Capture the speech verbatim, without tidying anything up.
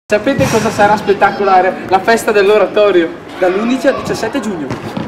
Sapete cosa sarà spettacolare? La festa dell'oratorio, dall'undici al diciassette giugno.